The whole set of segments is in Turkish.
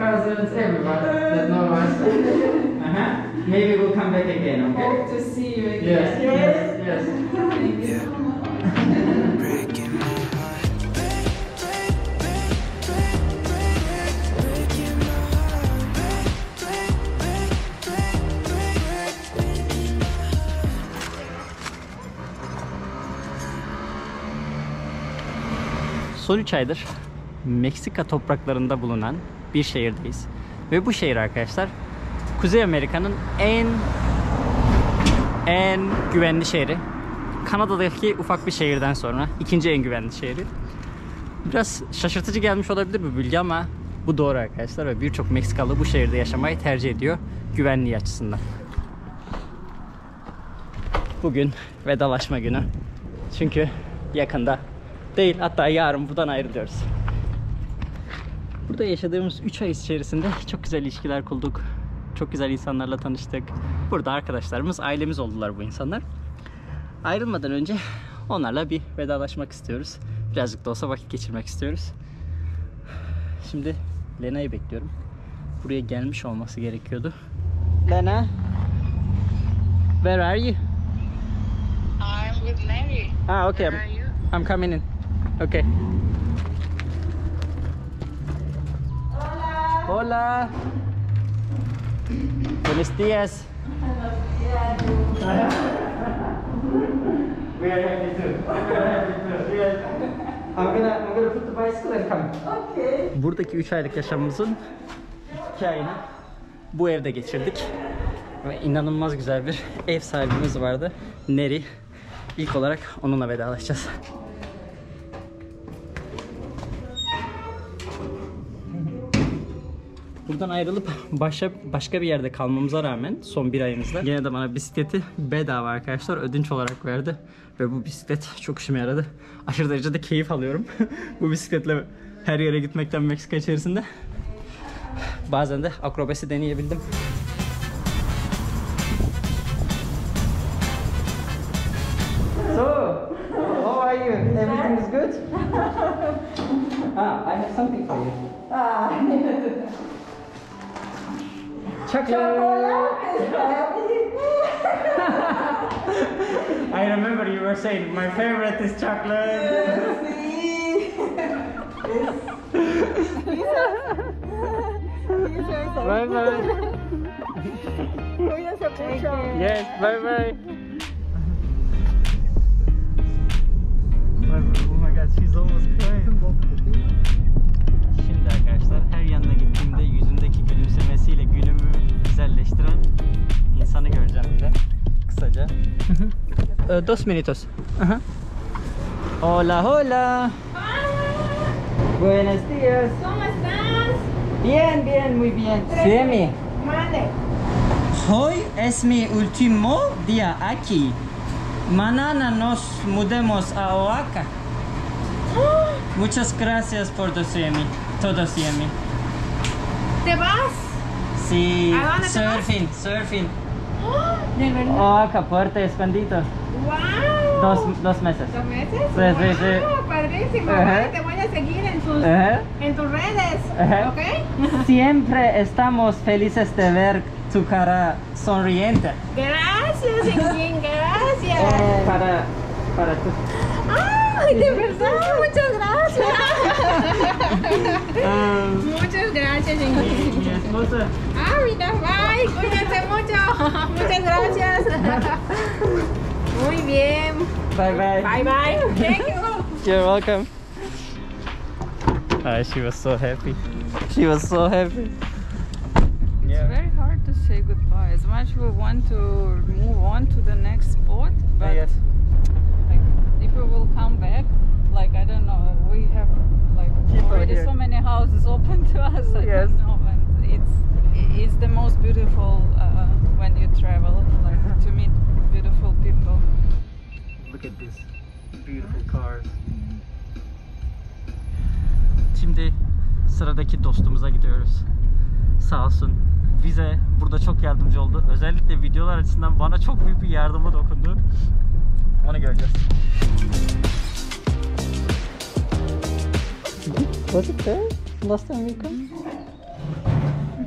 cousins, everybody that know us. Maybe we'll come back again, okay? Hope to see you again. Yes, yes, yes. Thank you so much. Son 3 aydır Meksika topraklarında bulunan bir şehirdeyiz. Ve bu şehir arkadaşlar Kuzey Amerika'nın en güvenli şehri. Kanada'daki ufak bir şehirden sonra ikinci en güvenli şehri. Biraz şaşırtıcı gelmiş olabilir bu bilgi ama bu doğru arkadaşlar ve birçok Meksikalı bu şehirde yaşamayı tercih ediyor güvenliği açısından. Bugün vedalaşma günü. Çünkü yakında değil, hatta yarın buradan ayrılıyoruz. Burada yaşadığımız 3 ay içerisinde çok güzel ilişkiler kurduk. Çok güzel insanlarla tanıştık. Burada arkadaşlarımız, ailemiz oldular bu insanlar. Ayrılmadan önce onlarla bir vedalaşmak istiyoruz. Birazcık da olsa vakit geçirmek istiyoruz. Şimdi Lena'yı bekliyorum. Buraya gelmiş olması gerekiyordu. Lena, where are you? I'm with Mary. Ah, okay. Where are you? I'm coming in. Okay. Hola. Hola. Buenos días. We are happy too. We are happy too. Yes. I'm gonna put the bicycle and come. Okay. Buradaki 3 aylık yaşamımızın 2 ayını bu evde geçirdik. Ve inanılmaz güzel bir ev sahibimiz vardı. Neri. İlk olarak onunla vedalaşacağız. Buradan ayrılıp başka bir yerde kalmamıza rağmen son bir ayımızda yine de bana bisikleti bedava arkadaşlar ödünç olarak verdi. Ve bu bisiklet çok işime yaradı. Aşırı derecede keyif alıyorum. Bu bisikletle her yere gitmekten Meksika içerisinde. Bazen de akrobasi deneyebildim. So, how are you? Everything is good? I have something for you. Chocolate! I remember you were saying my favorite is chocolate. Bye bye. Yes, bye bye. Oh my god, she's almost crying. Şimdi arkadaşlar her yanına gittiğimde yüzündeki gülümsemesiyle günümü güzelleştiren insanı göreceğim bir de. Kısaca. 2 minutos. Hola, hola. Buenos días. ¿Cómo estás? Bien, bien, muy bien. Semi. Mande. Hoy es mi último día aquí. Mañana nos mudamos a Oaxaca. Muchas gracias por todo, Semi. ¿Te vas? Sí, ¿A dónde te vas? surfing. ¿De verdad? Oaxaca, Puerto Escondido. ¡Wow! 2 meses. ¿2 meses? Sí, sí. ¡Wow! Padrísimo. Ajá. Vale, te voy a seguir en tus redes. Ajá. ¿Ok? Siempre estamos felices de ver tu cara sonriente. Gracias, Ingrid, gracias. Para tu... ¡Ay, de verdad! ¡Muchas gracias! Muchas gracias, Ingrid. Mi esposa. Ah, mira, bye. Cuídense mucho. Muchas gracias. Muy bien. Bye bye. Bye bye. Thank you. You're welcome. She was so happy. She was so happy. It's very hard to say goodbye. As much we want to move on to the next spot, but Yes. like, if we will come back, like I don't know, we have like People already here. so many houses open to us. I Yes. don't know, and it's the most beautiful when you travel, like to meet beautiful people. Look at this beautiful cars. Şimdi sıradaki dostumuza gidiyoruz. Sağ olsun. Bize burada çok yardımcı oldu. Özellikle videolar açısından bana çok büyük bir yardımı dokundu. Onu göreceğiz. Was it there? Last time we come?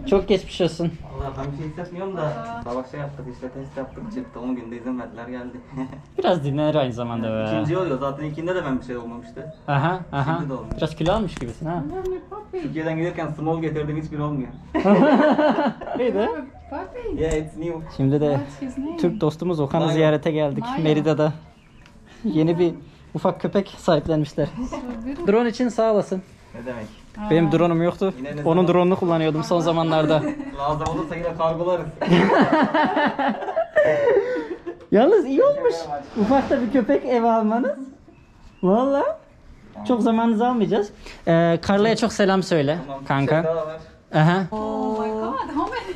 Çok geçmiş olsun. Vallahi ben bir şey hissetmiyorum da sabah şey yaptık işte test yaptık çıktı 10 günde izin verdiler geldi. Biraz dinlenir aynı zamanda be. İkinci oluyor zaten ilkinde de ben bir şey olmamıştı. Aha aha. Şimdi de olmuyor. Biraz kilo almış gibisin ha. Türkiye'den gelirken small getirdim hiçbir olmuyor. İyiydi. Yeah it's new. Şimdi de What's his name? Türk dostumuz Okan'ı Maya. ziyarete geldik. Maya. Merida'da. Yeni bir ufak köpek sahiplenmişler. Drone için sağ olasın. Ne demek? Benim drone'um yoktu. Yine ne Onun zaman? drone'unu kullanıyordum son zamanlarda. Lazım olursa yine kargolarız. Yalnız iyi olmuş. Ufak da bir köpek eve almanız. Valla. Çok zamanınızı almayacağız. Carla'ya çok selam söyle Tamam, kanka. bir şey daha var. Aha. Oh my god, how many?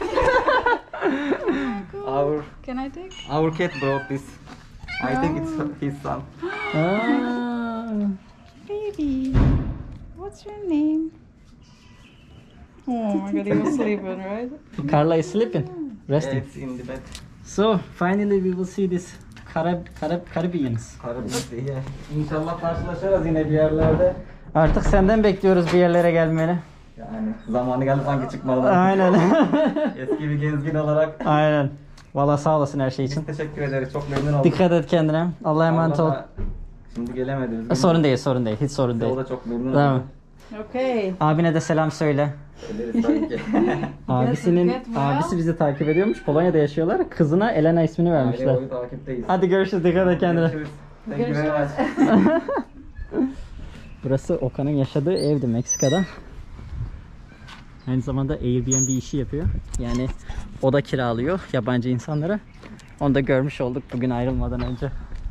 Our Can I take? cat brought this. I think it's his son. Aa. Baby, what's your name? Oh my god, he was sleeping, right? Carla is sleeping. Yeah, Resting. it's in the bed. So finally we will see this Caribbeans. Karabük yeah. İnşallah karşılaşırız yine bir yerlerde. Artık senden bekliyoruz bir yerlere gelmeni. Yani zamanı geldi sanki çıkmadan. Aynen. Eski bir gezgin olarak. Aynen. Valla sağ olasın her şey Biz için. teşekkür ederiz. Çok memnun olduk. Dikkat et kendine. Allah'a emanet ol. Vallahi Şimdi gelemedi. Sorun değil, sorun değil. Hiç sorun O değil. da çok memnun Tamam. oldu. Okay. Abine de selam söyle. Söyleriz tabii ki. Abisinin abisi bizi takip ediyormuş. Polonya'da yaşıyorlar. Kızına Elena ismini Aile vermişler. boyu takipteyiz. Hadi görüşürüz. Dikkat et kendine. Görüşürüz. Thank you very much. Burası Okan'ın yaşadığı evdi Meksika'da. Aynı zamanda Airbnb işi yapıyor. Yani oda kiralıyor yabancı insanlara. Onu da görmüş olduk bugün ayrılmadan önce.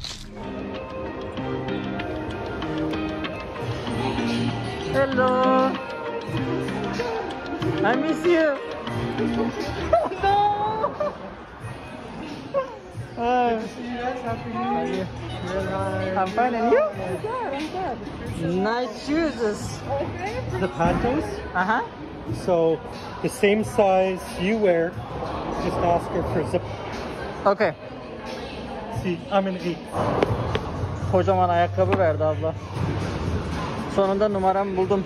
Hello. I miss you. No. Hi. I'm fine, and you? Nice shoes. The pantos. Uh-huh. So the same size you wear, just ask her for zip. Okay. See, I'm an 8. Kocaman ayakkabı verdi abla. Sonunda numaramı buldum.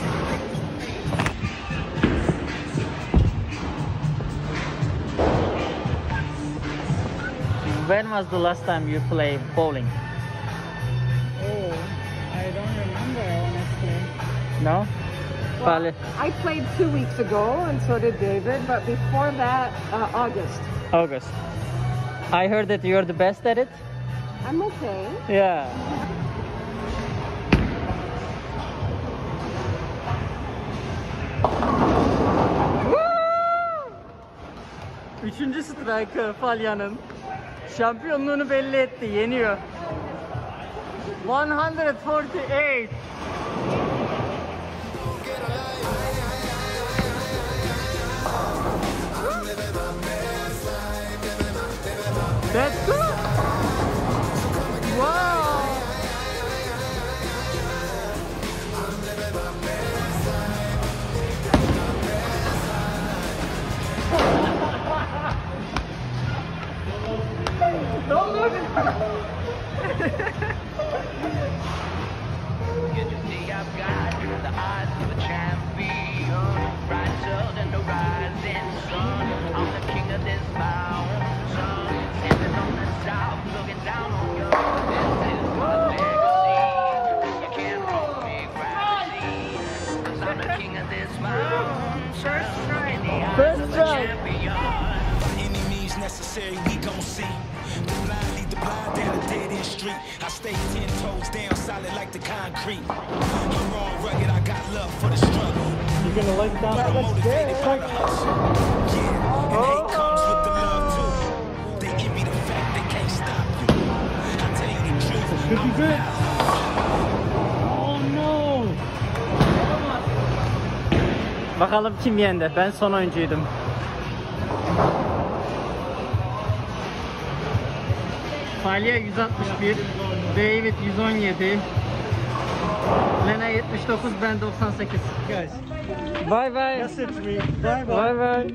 When was the last time you played bowling? Oh, I don't remember honestly. No? Probably I played 2 weeks ago, and so did David. But before that, August. August. I heard that you're the best at it. I'm okay. Yeah. Üçüncü striker Falya'nın şampiyonluğunu belli etti, yeniyor. 148. That's good. Wow. Don't look. I've got the eyes of a champion, brighter than the rising sun. I'm the king of this mountain, standing on the top, looking down on you. This is my legacy. You can't hold me, gravity. 'Cause I'm the king of this mountain. First In the eyes First of a try. champion. Any means necessary, we gon' see. The blind lead the blind down a dead end street. I stay 10 toes down, solid like the concrete. I'm raw, rugged, I got love for the struggle. You're gonna like that? I'm motivated by the hustle. Yeah, and hate comes with the love too. They envy the fact they can't stop you. I tell you the truth. Could be good. Oh no. Bakalım kim yendi? Ben son oyuncuydum. Falya 161, David 117, Lena 79, ben 98. Guys, Bye bye. message me. Bye bye. Bye bye.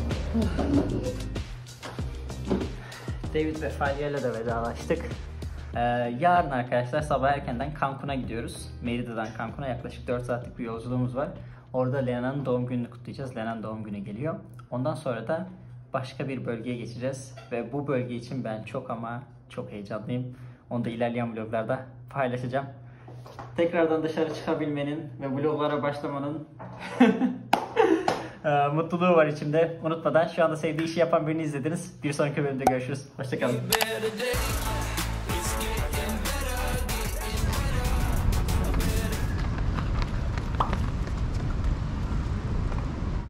David ve Falya ile de vedalaştık. Yarın arkadaşlar sabah erkenden Cancun'a gidiyoruz. Merida'dan Cancun'a yaklaşık 4 saatlik bir yolculuğumuz var. Orada Lena'nın doğum gününü kutlayacağız. Lena'nın doğum günü geliyor. Ondan sonra da başka bir bölgeye geçeceğiz. Ve bu bölge için ben çok ama çok heyecanlıyım. Onu da ilerleyen vloglarda paylaşacağım. Tekrardan dışarı çıkabilmenin ve vloglara başlamanın mutluluğu var içimde. Unutmadan şu anda sevdiği işi yapan birini izlediniz. Bir sonraki bölümde görüşürüz. Hoşçakalın.